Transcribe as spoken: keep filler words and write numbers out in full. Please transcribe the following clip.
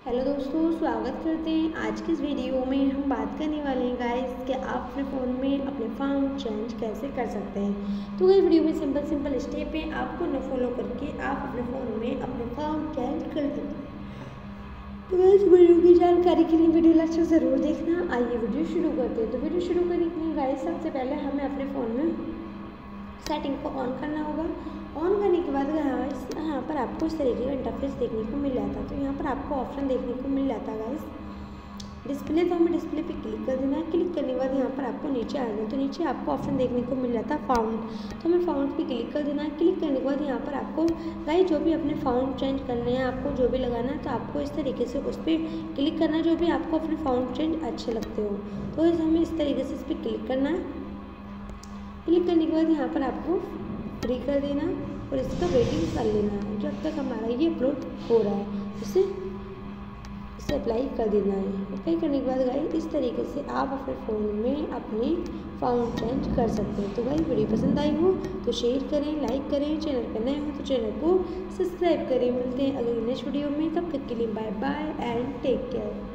Hello दोस्तों, स्वागत करते हैं। आज की इस वीडियो में हम बात करने वाले हैं गाइस कि आप अपने फ़ोन में अपने फ़ॉन्ट चेंज कैसे कर सकते हैं। तो इस वीडियो में सिंपल सिंपल स्टेप है, आपको न फॉलो करके आप अपने फ़ोन में अपने फ़ॉन्ट चेंज कर सकते हैं। तो इस वीडियो की जानकारी के लिए वीडियो लास्ट तक ज़रूर देखना। आइए वीडियो शुरू करते हैं। तो वीडियो शुरू करने के लिए गाइस सबसे पहले हमें अपने फ़ोन में सेटिंग को ऑन करना होगा। ऑन करने के बाद यहाँ यहाँ पर आपको इस तरीके का इंटरफेस देखने को मिल जाता है। तो यहाँ पर आपको ऑप्शन देखने को मिल जाता है गाइस डिस्प्ले। तो हमें डिस्प्ले पे क्लिक कर देना है। क्लिक करने के बाद यहाँ पर आपको नीचे आ जाए तो नीचे आपको ऑप्शन देखने को मिल जाता है फाउंड। तो हमें फाउंड पे क्लिक कर देना है। क्लिक करने के बाद यहाँ पर आपको गाइस जो भी अपने फाउंड चेंज करने हैं, आपको जो भी लगाना है, तो आपको इस तरीके से उस पर क्लिक करना है जो भी आपको अपने फाउंड चेंज अच्छे लगते हो। तो हमें इस तरीके से इस पर क्लिक करना है। क्लिक करने के बाद यहाँ पर आपको फ्री कर देना और इसका वेटिंग कर लेना है जब तक हमारा ये अपलोड हो रहा है। इसे इसे अप्लाई कर देना है। अप्लाई करने के बाद गाइस इस तरीके से आप अपने फ़ोन में अपने फाउंड चेंज कर सकते हैं। तो गाइस वीडियो पसंद आई हो तो शेयर करें, लाइक करें, चैनल पर नए हो तो चैनल को सब्सक्राइब करें। मिलते हैं अगली नेक्स्ट वीडियो में, तब तक के लिए bye bye and take care.